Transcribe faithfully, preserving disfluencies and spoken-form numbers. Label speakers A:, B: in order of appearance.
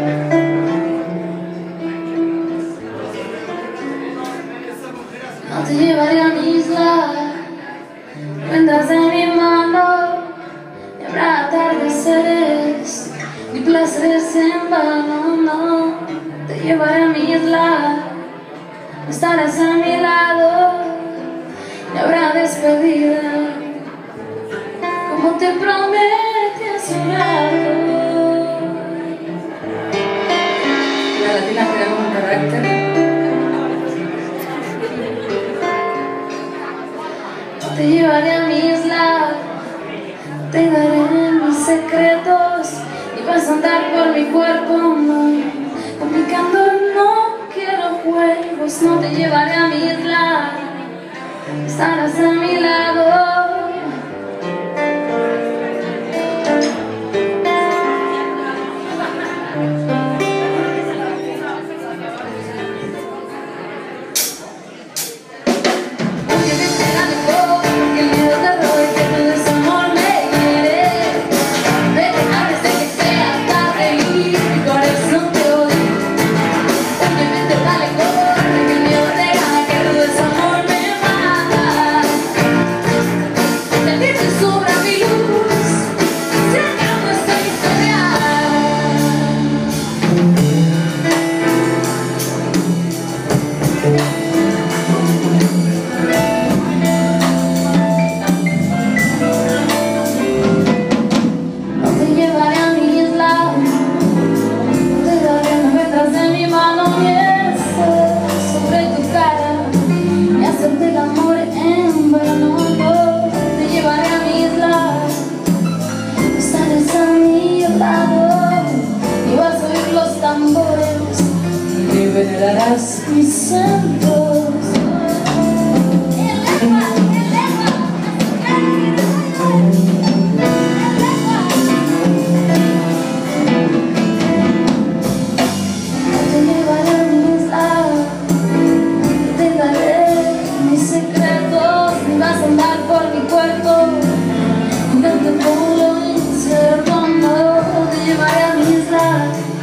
A: No te llevaré a mi isla, prendas de mi mano, y habrá atardeceres ni placeres en vano. No te llevaré a mi isla, estarás a mi lado, y habrá despedida, como te prometí hace un rato. La latina creamos un carácter. Te llevaré a mi isla, te daré mis secretos y vas a andar por mi cuerpo, no, complicando, no quiero juegos. No te llevaré a mi isla, estarás a mi lado. Venerarás mis santos. Te llevaré a mi isla, te daré mis secretos y vas a andar por mi cuerpo, no te puedo incierto, no. Te llevaré a mi isla,